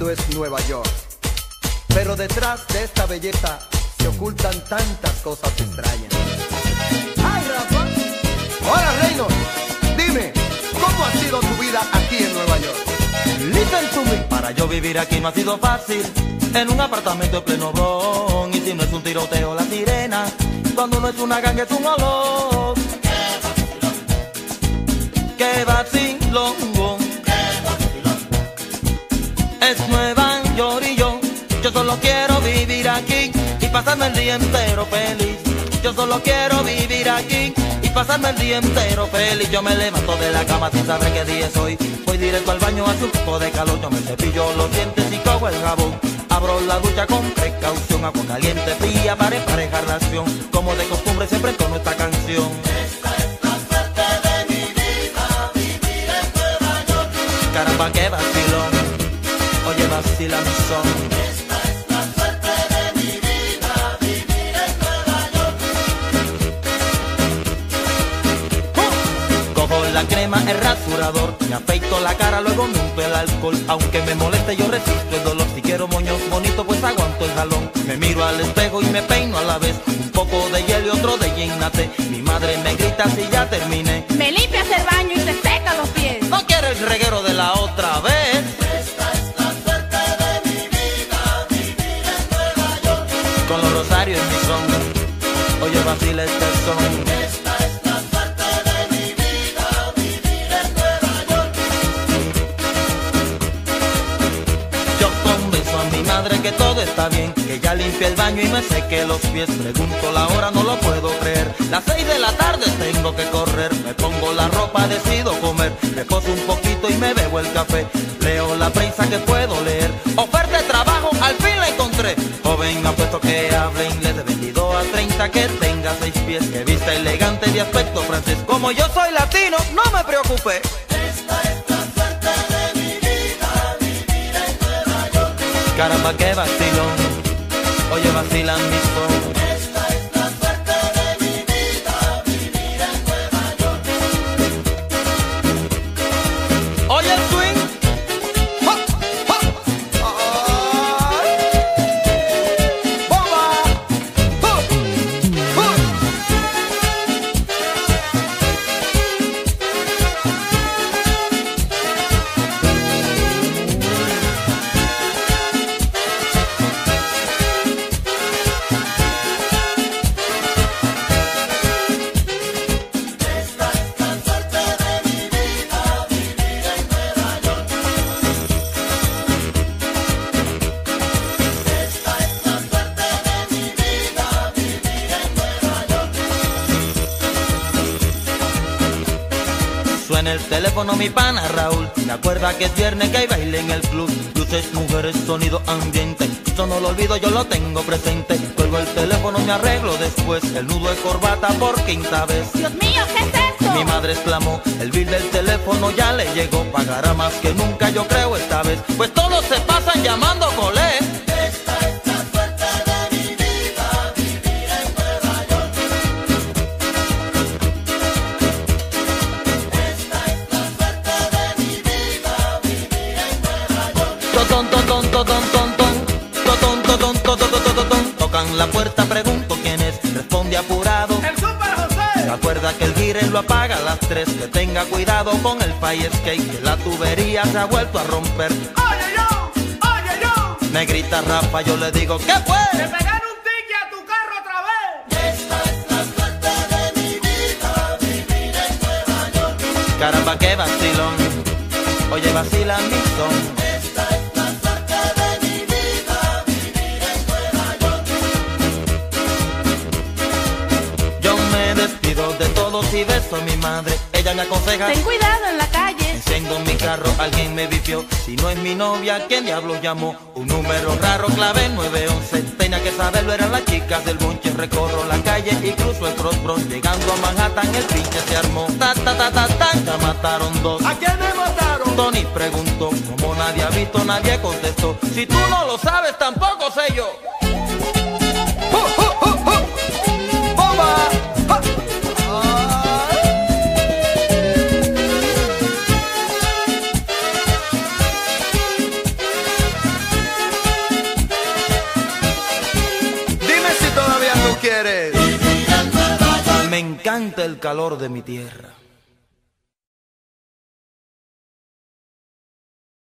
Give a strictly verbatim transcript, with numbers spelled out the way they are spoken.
lindo es Nueva York, pero detrás de esta belleza se ocultan tantas cosas extrañas. ¡Ay, Rafa! Hola, Reino. Dime, ¿cómo ha sido tu vida aquí en Nueva York? Listen to me. Para yo vivir aquí no ha sido fácil, en un apartamento en pleno Bronx. Y si no es un tiroteo, la sirena. Cuando no es una ganga, es un olor. ¡Qué vacilón! Es Nueva York y yo, yo solo quiero vivir aquí y pasarme el día entero feliz. Yo solo quiero vivir aquí y pasarme el día entero feliz. Yo me levanto de la cama sin saber qué día es hoy. Voy directo al baño, hace un poco de calor. Yo me cepillo los dientes y cojo el jabón. Abro la ducha con precaución, agua caliente, fría para emparejar la acción. Como de costumbre siempre con esta canción. Esta es la suerte de mi vida, vivir en Nueva York. Caramba, qué vacilón, oye, vacila mi son. Esta es la suerte de mi vida, vivir en Nueva York. Uh. Cojo la crema, el rasurador, me afeito la cara, luego me unto el alcohol. Aunque me moleste yo resisto el dolor. Si quiero moños bonitos pues aguanto el jalón. Me miro al espejo y me peino a la vez. Un poco de hielo y otro de Ginnate. Mi madre me grita si ya terminé. Me limpias el baño y te seca los pies. No quiero el reguero de la otra vez. Esta es la suerte de mi vida, vivir en Nueva York. Con los rosarios en mi son, oye, vacila este son. Esta es la suerte de mi vida, vivir en Nueva York. Yo convenzo a mi madre que todo está bien, que ya limpie el baño y me seque los pies. Pregunto la hora, no lo puedo creer. Las seis de la tarde tengo que correr. Me pongo la ropa, decido comer. Reposo un poquito y me bebo el café. Leo la prensa que puedo leer. Oferta de trabajo, al fin la encontré. Joven apuesto que hable inglés de veintidós a treinta, que tenga seis pies, que vista elegante de aspecto francés. Como yo soy latino, no me preocupé. Esta es la suerte de mi vida, vivir en Nueva York. Caramba, qué vacilón, oye, vacilan mis son. Esta es la suerte de mi vida, vivir en Nueva York. Oye el swing. ¡Ja! ¡Ja! ¡Ay! ¡Bomba! ¡Ja! ¡Ja! Esta es la suerte de mi vida, vivir en Nueva York. Esta es la suerte de mi vida, vivir en Nueva York. Suena el teléfono mi pana Raúl. Me acuerda que es viernes, que hay baile en el club. Luces, mujeres, sonido ambiente. Eso no lo olvido, yo lo tengo presente. Cuelgo el teléfono, me arreglo después. El nudo de corbata por quinta vez. Dios mío, ¿qué es esto? Mi madre exclamó, el bill del teléfono ya le llegó. Pagará más que nunca, yo creo esta vez. Pues todos se pasan llamando colé. Esta es la suerte de mi vida, vivir en Nueva York. Esta es la suerte de mi vida, vivir en Nueva York. Totón, totón, totón, totón, totón, totón, totón, totón, totón. Tocan la puerta, pregunto quién es. Responde apurado. ¡El Super José! Me acuerda que el gire lo apaga a las tres. Que tenga cuidado con el fire escape, que la tubería se ha vuelto a romper. ¡Oye yo! ¡Oye yo! Me grita Rafa, yo le digo, ¿qué fue? ¡Le pegaron un ticket a tu carro otra vez! Esta es la suerte de mi vida, vivir en Nueva York. Caramba, qué vacilón, oye, vacila mi son. Esta es la suerte de mi vida, vivir en Nueva York. Yo me despido de todos y beso a mi madre. Ella me aconseja, Ten cuidado en la calle. enciendo mi carro, alguien me vipió. Si no es mi novia, ¿quién diablos llamó? Un número raro, clave nueve once. Tenía que saberlo, eran las chicas del bonche. Recorro la calle y cruzo el Cross Bronx. Llegando a Manhattan, el pinche se armó. Ta, ta, ta, ta, ta, ya mataron dos. ¿A quién me mataron? Tony preguntó, como nadie ha visto, nadie contestó. Si tú no lo sabes, tampoco sé yo. ¡Ja! ¡Ja! ¡Ja! ¡Ja! ¡Bomba! ¡Ja! ¡Ay! quieres? Me encanta el calor de mi tierra.